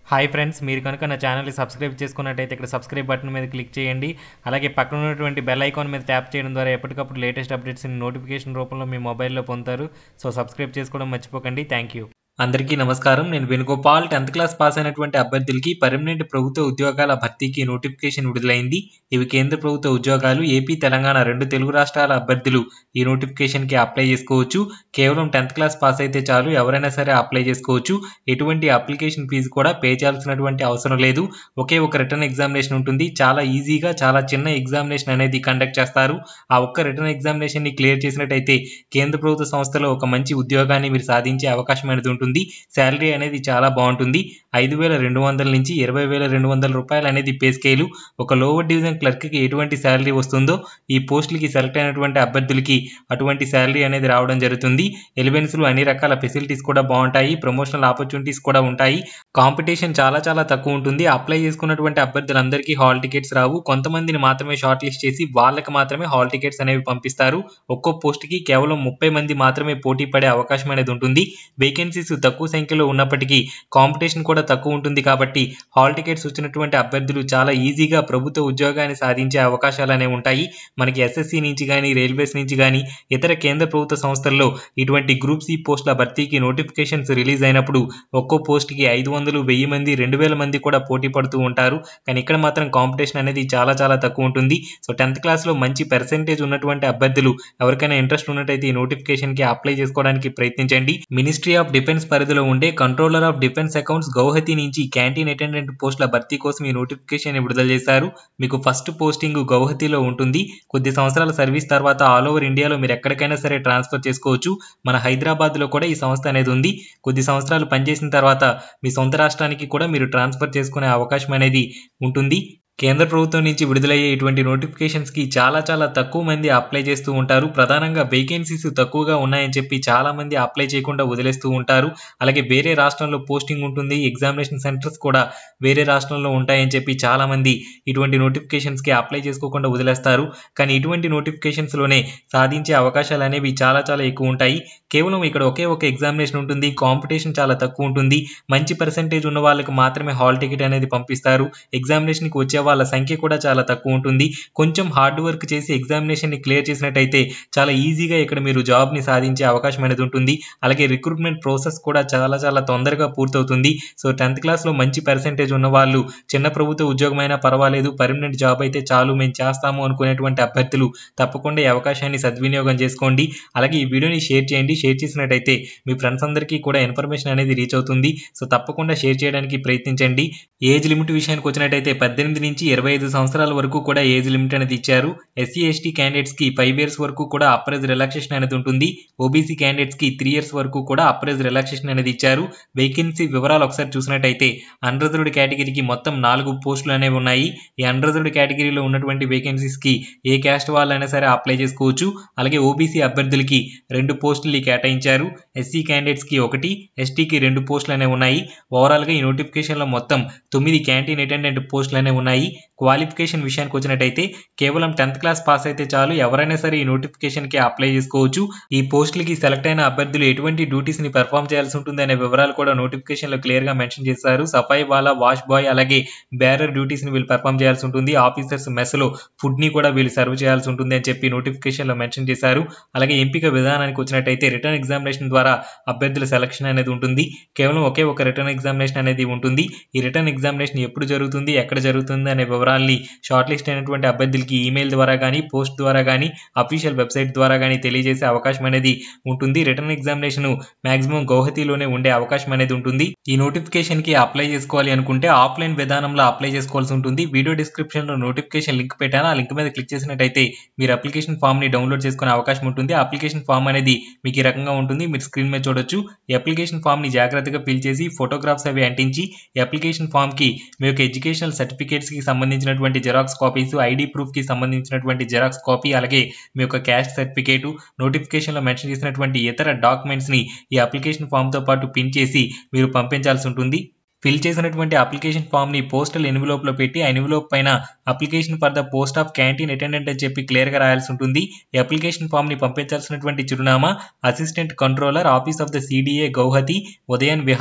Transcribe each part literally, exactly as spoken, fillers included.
Hi friends, మీరు కనుక నా ఛానల్ని సబ్స్క్రైబ్ చేసుకున్నట్టయితే ఇక్కడ సబ్స్క్రైబ్ బటన్ మీద క్లిక్ చేయండి. అలాగే పక్కన ఉన్నటువంటి బెల్ ఐకాన్ మీద ట్యాప్ చేయడం ద్వారా ఎప్పటికప్పుడు లేటెస్ట్ అప్డేట్స్ని నోటిఫికేషన్ రూపంలో మీ మొబైల్లో పొందుతారు. సో సబ్స్క్రైబ్ చేసుకోవడం మర్చిపోకండి. Thank you. అందరికీ నమస్కారం. నేను వేణుగోపాల్. టెన్త్ క్లాస్ పాస్ అయినటువంటి అభ్యర్థులకి పర్మనెంట్ ప్రభుత్వ ఉద్యోగాల భర్తీకి నోటిఫికేషన్ విడుదలైంది. ఇవి కేంద్ర ప్రభుత్వ ఉద్యోగాలు. ఏపీ, తెలంగాణ రెండు తెలుగు రాష్ట్రాల అభ్యర్థులు ఈ నోటిఫికేషన్కి అప్లై చేసుకోవచ్చు. కేవలం టెన్త్ క్లాస్ పాస్ అయితే చాలు, ఎవరైనా సరే అప్లై చేసుకోవచ్చు. ఎటువంటి అప్లికేషన్ ఫీజు కూడా పే చేయాల్సినటువంటి అవసరం లేదు. ఒకే ఒక రిటర్న్ ఎగ్జామినేషన్ ఉంటుంది. చాలా ఈజీగా, చాలా చిన్న ఎగ్జామినేషన్ అనేది కండక్ట్ చేస్తారు. ఆ ఒక్క రిటర్న్ ఎగ్జామినేషన్ని క్లియర్ చేసినట్టయితే కేంద్ర ప్రభుత్వ సంస్థలో ఒక మంచి ఉద్యోగాన్ని మీరు సాధించే అవకాశం అనేది ఉంటుంది. శాలరీ అనేది చాలా బాగుంటుంది. ఐదు వేల రెండు వందల నుంచి ఇరవై వేల రెండు వందల రూపాయలు అనేది పే స్కేలు. ఒక లోవర్ డివిజన్ క్లర్క్కి ఎటువంటి శాలరీ వస్తుందో ఈ పోస్టులకి సెలెక్ట్ అయినటువంటి అభ్యర్థులకి అటువంటి శాలరీ అనేది రావడం జరుగుతుంది. ఎలివెన్స్లు, అన్ని రకాల ఫెసిలిటీస్ కూడా బాగుంటాయి. ప్రమోషనల్ ఆపర్చునిటీస్ కూడా ఉంటాయి. కాంపిటీషన్ చాలా చాలా తక్కువ ఉంటుంది. అప్లై చేసుకున్నటువంటి అభ్యర్థులందరికీ హాల్ టికెట్స్ రావు. కొంతమందిని మాత్రమే షార్ట్ లిస్ట్ చేసి వాళ్ళకి మాత్రమే హాల్ టికెట్స్ అనేవి పంపిస్తారు. ఒక్కో పోస్ట్కి కేవలం ముప్పై మంది మాత్రమే పోటీ పడే అవకాశం అనేది ఉంటుంది. వేకెన్సీస్ తక్కువ సంఖ్యలో ఉన్నప్పటికీ కాంపిటీషన్ కూడా తక్కువ ఉంటుంది. కాబట్టి హాల్ టికెట్స్ వచ్చినటువంటి అభ్యర్థులు చాలా ఈజీగా ప్రభుత్వ ఉద్యోగాన్ని సాధించే అవకాశాలు అనేవి ఉంటాయి. మనకి ఎస్ఎస్సి నుంచి కానీ, రైల్వేస్ నుంచి కానీ, ఇతర కేంద్ర ప్రభుత్వ సంస్థల్లో ఇటువంటి గ్రూప్ సి పోస్టుల భర్తీకి నోటిఫికేషన్స్ రిలీజ్ అయినప్పుడు ఒక్కో పోస్ట్కి ఐదు వందలు, వెయ్యి మంది, రెండు వేల మంది కూడా పోటీ పడుతూ ఉంటారు. కానీ ఇక్కడ మాత్రం కాంపిటీషన్ అనేది చాలా చాలా తక్కువ ఉంటుంది. సో టెన్త్ క్లాస్లో మంచి పర్సెంటేజ్ ఉన్నటువంటి అభ్యర్థులు ఎవరికైనా ఇంట్రెస్ట్ ఉన్నట్టయితే ఈ నోటిఫికేషన్కి అప్లై చేసుకోవడానికి ప్రయత్నించండి. మినిస్ట్రీ ఆఫ్ డిఫెన్స్ పరిధిలో ఉండే controller of defence accounts Guwahati నుంచి క్యాంటీన్ అటెండెంట్ పోస్టుల భర్తీ కోసం ఈ నోటిఫికేషన్ విడుదల చేశారు. మీకు ఫస్ట్ పోస్టింగ్ గౌహతిలో ఉంటుంది. కొద్ది సంవత్సరాల సర్వీస్ తర్వాత ఆల్ ఓవర్ ఇండియాలో మీరు ఎక్కడికైనా సరే ట్రాన్స్ఫర్ చేసుకోవచ్చు. మన హైదరాబాద్లో కూడా ఈ సంస్థ అనేది ఉంది. కొద్ది సంవత్సరాలు పనిచేసిన తర్వాత మీ సొంత రాష్ట్రానికి కూడా మీరు ట్రాన్స్ఫర్ చేసుకునే అవకాశం అనేది ఉంటుంది. కేంద్ర ప్రభుత్వం నుంచి విడుదలయ్యే ఇటువంటి నోటిఫికేషన్స్కి చాలా చాలా తక్కువ మంది అప్లై చేస్తూ ఉంటారు. ప్రధానంగా వేకెన్సీస్ తక్కువగా ఉన్నాయని చెప్పి చాలా మంది అప్లై చేయకుండా వదిలేస్తూ ఉంటారు. అలాగే వేరే రాష్ట్రంలో పోస్టింగ్ ఉంటుంది, ఎగ్జామినేషన్ సెంటర్స్ కూడా వేరే రాష్ట్రంలో ఉంటాయని చెప్పి చాలా మంది ఇటువంటి నోటిఫికేషన్స్కి అప్లై చేసుకోకుండా వదిలేస్తారు. కానీ ఇటువంటి నోటిఫికేషన్స్లోనే సాధించే అవకాశాలు అనేవి చాలా చాలా ఎక్కువ ఉంటాయి. కేవలం ఇక్కడ ఒకే ఒక ఎగ్జామినేషన్ ఉంటుంది. కాంపిటీషన్ చాలా తక్కువ ఉంటుంది. మంచి పర్సెంటేజ్ ఉన్న వాళ్ళకి మాత్రమే హాల్ టికెట్ అనేది పంపిస్తారు. ఎగ్జామినేషన్కి వచ్చే వాళ్ళ సంఖ్య కూడా చాలా తక్కువ ఉంటుంది. కొంచెం హార్డ్ వర్క్ చేసి ఎగ్జామినేషన్ని క్లియర్ చేసినట్టయితే చాలా ఈజీగా ఇక్కడ మీరు జాబ్ని సాధించే అవకాశం అనేది ఉంటుంది. అలాగే రిక్రూట్మెంట్ ప్రాసెస్ కూడా చాలా చాలా తొందరగా పూర్తవుతుంది. సో టెన్త్ క్లాస్లో మంచి పర్సెంటేజ్ ఉన్న వాళ్ళు చిన్న ప్రభుత్వ ఉద్యోగం అయినా పర్వాలేదు, పర్మనెంట్ జాబ్ అయితే చాలు, మేము చేస్తాము అనుకునేటువంటి అభ్యర్థులు తప్పకుండా ఈ అవకాశాన్ని సద్వినియోగం చేసుకోండి. అలాగే ఈ వీడియోని షేర్ చేయండి. షేర్ చేసినట్టయితే మీ ఫ్రెండ్స్ అందరికీ కూడా ఇన్ఫర్మేషన్ అనేది రీచ్ అవుతుంది. సో తప్పకుండా షేర్ చేయడానికి ప్రయత్నించండి. ఏజ్ లిమిట్ విషయానికి వచ్చినట్టయితే పద్దెనిమిది నుంచి ఇరవై ఐదు సంవత్సరాల వరకు కూడా ఏజ్ లిమిట్ అనేది ఇచ్చారు. ఎస్సీ ఎస్టీ క్యాండిడేట్స్ కి ఫైవ్ ఇయర్స్ వరకు కూడా అప్పర్ ఏజ్ రిలాక్సేషన్ అనేది ఉంటుంది. ఓబీసీ క్యాండిడేట్స్ కి త్రీ ఇయర్స్ వరకు కూడా అప్పర్ ఏజ్ రిలాక్సేషన్ అనేది ఇచ్చారు. వేకెన్సీ వివరాలు ఒకసారి చూసినట్టయితే అన్రిజర్వ్డ్ కేటగిరీకి మొత్తం నాలుగు పోస్టులు అనేవి ఉన్నాయి. ఈ అన్రిజర్వ్డ్ కేటగిరీలో ఉన్నటువంటి వేకెన్సీస్ కి ఏ క్యాస్ట్ వాళ్ళైనా సరే అప్లై చేసుకోవచ్చు. అలాగే ఓబీసీ అభ్యర్థులకి రెండు పోస్టులు కేటాయించారు. ఎస్సీ క్యాండిడేట్స్ కి ఒకటి, ఎస్టీకి రెండు పోస్టులు అనేవి ఉన్నాయి. ఓవరాల్ గా ఈ నోటిఫికేషన్ లో మొత్తం తొమ్మిది క్యాంటీన్ అటెండెంట్ పోస్టులు అనేవి ఉన్నాయి. క్వాలిఫికేషన్ విషయానికి వచ్చినట్టయితే కేవలం టెన్త్ క్లాస్ పాస్ అయితే చాలు, ఎవరైనా సరే ఈ నోటిఫికేషన్కి అప్లై చేసుకోవచ్చు. ఈ పోస్టులకి సెలెక్ట్ అయిన అభ్యర్థులు ఎటువంటి డ్యూటీస్ని పెర్ఫామ్ చేయాల్సి ఉంటుంది అనే వివరాలు కూడా నోటిఫికేషన్లో క్లియర్గా మెన్షన్ చేశారు. సఫాయి వాలా, వాష్ బాయ్, అలాగే బ్యారర్ డ్యూటీస్ని వీళ్ళు పెర్ఫామ్ చేయాల్సి ఉంటుంది. ఆఫీసర్స్ మెస్లో ఫుడ్ని కూడా వీళ్ళు సర్వ్ చేయాల్సి ఉంటుంది అని చెప్పి నోటిఫికేషన్లో మెన్షన్ చేశారు. అలాగే ఎంపిక విధానానికి వచ్చినట్టయితే రిటర్న్ ఎగ్జామినేషన్ ద్వారా అభ్యర్థుల సెలక్షన్ అనేది ఉంటుంది. కేవలం ఒకే ఒక రిటర్న్ ఎగ్జామినేషన్ అనేది ఉంటుంది. ఈ రిటర్న్ ఎగ్జామినేషన్ ఎప్పుడు జరుగుతుంది, ఎక్కడ జరుగుతుంది అనే వివరాల్ని షార్ట్ లిస్ట్ అయినటువంటి అభ్యర్థులకి ఈమెయిల్ ద్వారా కానీ, పోస్ట్ ద్వారా కానీ, అఫీషియల్ వెబ్సైట్ ద్వారా కానీ తెలియజేసే అవకాశం అనేది ఉంటుంది. రిటర్న్ ఎగ్జామినేషన్ మాక్సిమం గౌహతిలోనే ఉండే అవకాశం అనేది ఉంటుంది. ఈ నోటిఫికేషన్ కి అప్లై చేసుకోవాలి అనుకుంటే ఆఫ్లైన్ విధానంలో అప్లై చేసుకోవాల్సి ఉంటుంది. వీడియో డిస్క్రిప్షన్ లో నోటిఫికేషన్ లింక్ పెట్టాను. ఆ లింక్ మీద క్లిక్ చేసినట్టయితే మీరు అప్లికేషన్ ఫామ్ ని డౌన్లోడ్ చేసుకునే అవకాశం ఉంటుంది. అప్లికేషన్ ఫామ్ అనేది మీకు ఈ రకంగా ఉంటుంది. మీరు స్క్రీన్ మీద చూడొచ్చు. ఈ అప్లికేషన్ ఫామ్ ని జాగ్రత్తగా ఫిల్ చేసి ఫోటోగ్రాఫ్స్ అవి అంటించి ఈ అప్లికేషన్ ఫామ్ కి మీ యొక్క ఎడ్యుకేషనల్ సర్టిఫికేట్స్ కి సంబంధించినటువంటి జెరాక్స్ కాపీస్, ఐడి ప్రూఫ్ కి సంబంధించినటువంటి జెరాక్స్ కాపీ, అలాగే మీ యొక్క క్యాస్ట్ సర్టిఫికేట్, నోటిఫికేషన్ లో మెన్షన్ చేసినటువంటి ఇతర డాక్యుమెంట్స్ ని ఈ అప్లికేషన్ ఫామ్ తో పాటు పిన్ చేసి మీరు పంపించాల్సి ఉంటుంది. ఫిల్ చేసినటువంటి అప్లికేషన్ ఫామ్ ని పోస్టల్ ఎన్విలోప్ లో పెట్టి ఆ ఎన్విలోప్ పైన application for the post of canteen attendant అని చెప్పి క్లియర్ గా రాయాల్సి ఉంటుంది. ఈ అప్లికేషన్ ఫామ్ ని పంపించాల్సినటువంటి చిరునామా assistant controller, office of the CDA, Guwahati, Udayan Vihar,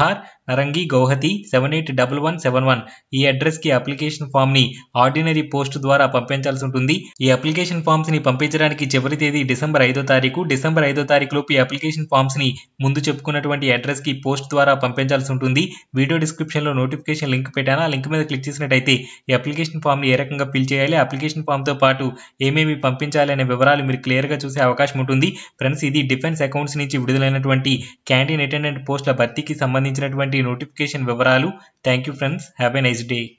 Narangi Guwahati seven eight one one seven one ఈ అడ్రస్ కి అప్లికేషన్ ఫామ్ ని ఆర్డినరీ పోస్ట్ ద్వారా పంపించాల్సి ఉంటుంది. ఈ అప్లికేషన్ ఫామ్స్ ని పంపించడానికి చివరి తేదీ డిసెంబర్ ఐదో తారీఖు. డిసెంబర్ ఐదో తారీఖు లోపు ఈ అప్లికేషన్ ఫామ్స్ ని ముందు చెప్పుకున్నటువంటి అడ్రస్ కి పోస్ట్ ద్వారా పంపించాల్సి ఉంటుంది. వీడియో డిస్క్రిప్షన్ లో నోటిఫికేషన్ లింక్ పెట్టాను. ఆ లింక్ మీద క్లిక్ చేసినట్టయితే ఈ అప్లికేషన్ ఫామ్ ని ఏ రకంగా ఫిల్ చేయాలి, అప్లికేషన్ ఫామ్ తో పాటు ఏమేమి పంపించాలి అనే వివరాలు మీరు క్లియర్ గా చూసే అవకాశం ఉంటుంది. ఫ్రెండ్స్, ఇది డిఫెన్స్ అకౌంట్స్ నుంచి విడుదలైనటువంటి క్యాంటీన్ అటెండెంట్ పోస్టుల భర్తీకి సంబంధించినటువంటి నోటిఫికేషన్ వివరాలు. Thank you friends, have a nice day.